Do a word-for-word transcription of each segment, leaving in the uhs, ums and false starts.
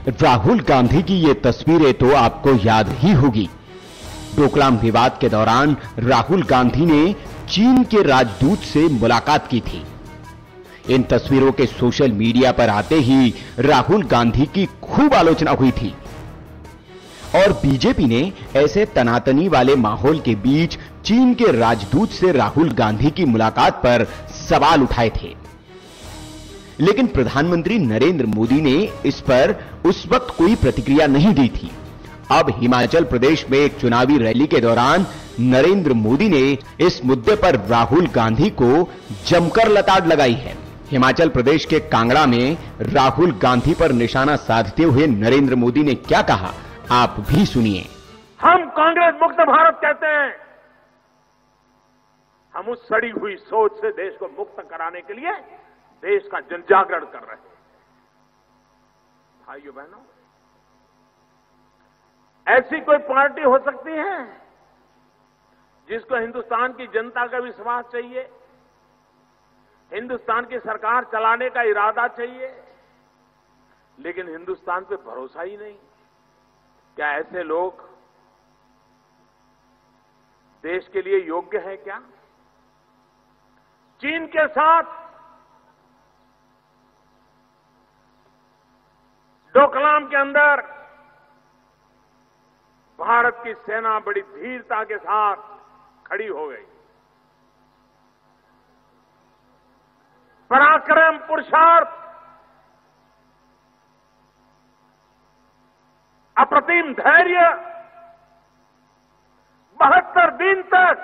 राहुल गांधी की ये तस्वीरें तो आपको याद ही होगी। डोकलाम विवाद के दौरान राहुल गांधी ने चीन के राजदूत से मुलाकात की थी। इन तस्वीरों के सोशल मीडिया पर आते ही राहुल गांधी की खूब आलोचना हुई थी और बीजेपी ने ऐसे तनातनी वाले माहौल के बीच चीन के राजदूत से राहुल गांधी की मुलाकात पर सवाल उठाए थे। लेकिन प्रधानमंत्री नरेंद्र मोदी ने इस पर उस वक्त कोई प्रतिक्रिया नहीं दी थी। अब हिमाचल प्रदेश में एक चुनावी रैली के दौरान नरेंद्र मोदी ने इस मुद्दे पर राहुल गांधी को जमकर लताड़ लगाई है। हिमाचल प्रदेश के कांगड़ा में राहुल गांधी पर निशाना साधते हुए नरेंद्र मोदी ने क्या कहा, आप भी सुनिए। हम कांग्रेस मुक्त भारत कहते हैं। हम उस सड़ी हुई सोच से देश को मुक्त कराने के लिए देश का जनजागरण कर रहे हैं। भाइयों बहनों, ऐसी कोई पार्टी हो सकती है जिसको हिंदुस्तान की जनता का विश्वास चाहिए, हिंदुस्तान की सरकार चलाने का इरादा चाहिए, लेकिन हिंदुस्तान पे भरोसा ही नहीं? क्या ऐसे लोग देश के लिए योग्य है क्या? चीन के साथ डोकलाम के अंदर भारत की सेना बड़ी धीरता के साथ खड़ी हो गई। पराक्रम, पुरुषार्थ, अप्रतिम धैर्य, बहत्तर दिन तक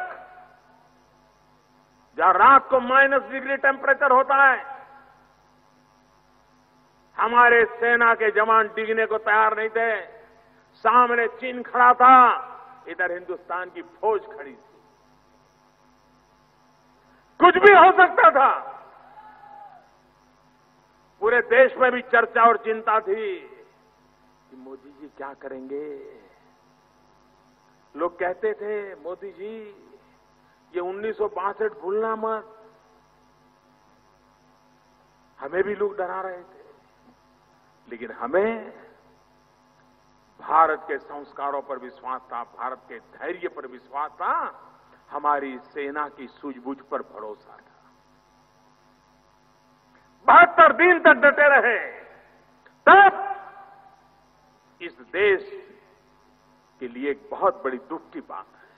जहां रात को माइनस डिग्री टेम्परेचर होता है, हमारे सेना के जवान डिगने को तैयार नहीं थे। सामने चीन खड़ा था, इधर हिंदुस्तान की फौज खड़ी थी। कुछ भी हो सकता था। पूरे देश में भी चर्चा और चिंता थी कि मोदी जी क्या करेंगे। लोग कहते थे, मोदी जी ये उन्नीस सौ बासठ भूलना मत। हमें भी लोग डरा रहे थे, लेकिन हमें भारत के संस्कारों पर विश्वास था, भारत के धैर्य पर विश्वास था, हमारी सेना की सूझबूझ पर भरोसा था। बहत्तर दिन तक डटे रहे। तब इस देश के लिए एक बहुत बड़ी दुख की बात है।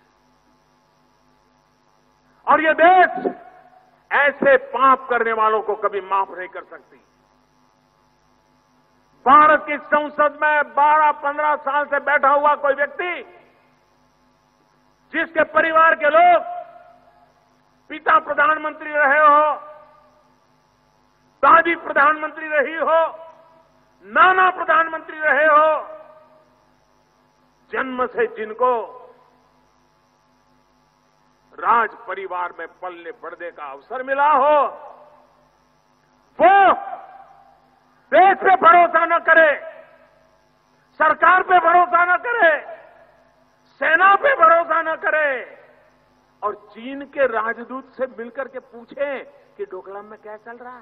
और यह देश ऐसे पाप करने वालों को कभी माफ नहीं कर सकती। भारत की संसद में बारह पंद्रह साल से बैठा हुआ कोई व्यक्ति, जिसके परिवार के लोग पिता प्रधानमंत्री रहे हो, दादी प्रधानमंत्री रही हो, नाना प्रधानमंत्री रहे हो, जन्म से जिनको राज परिवार में पलने बढ़ने का अवसर मिला हो, वो देश पे भरोसा न करे, सरकार पे भरोसा न करे, सेना पे भरोसा न करे और चीन के राजदूत से मिलकर के पूछे कि डोकलाम में क्या चल रहा है।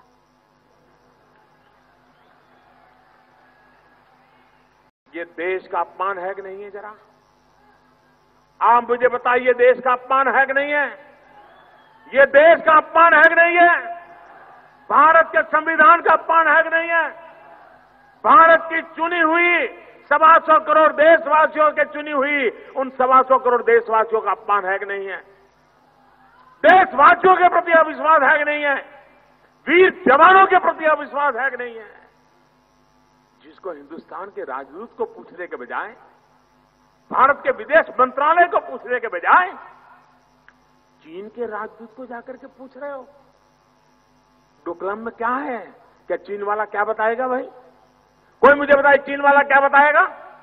ये देश का अपमान है कि नहीं है? जरा आप मुझे बताइए, देश का अपमान है कि नहीं है? ये देश का अपमान है कि नहीं है? भारत के संविधान का अपमान है कि नहीं है? भारत की चुनी हुई सवा सौ करोड़ देशवासियों के चुनी हुई उन सवा सौ करोड़ देशवासियों का अपमान है कि नहीं है? देशवासियों के प्रति अविश्वास है कि नहीं है? वीर जवानों के प्रति अविश्वास है कि नहीं है? जिसको हिंदुस्तान के राजदूत को पूछने के बजाय, भारत के विदेश मंत्रालय को पूछने के बजाय, चीन के राजदूत को जाकर के पूछ रहे हो डोकलाम में क्या है? क्या चीन वाला क्या बताएगा? भाई कोई मुझे बताए, चीन वाला क्या बताएगा?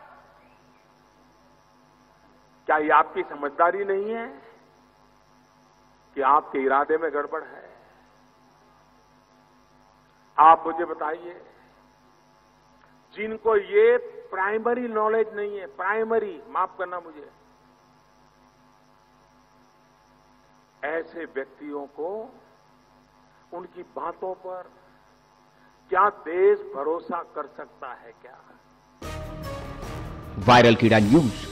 क्या ये आपकी समझदारी नहीं है कि आपके इरादे में गड़बड़ है? आप मुझे बताइए, जिनको ये प्राइमरी नॉलेज नहीं है, प्राइमरी, माफ करना मुझे, ऐसे व्यक्तियों को उनकी बातों पर क्या देश भरोसा कर सकता है क्या? वायरल कीड़ा न्यूज।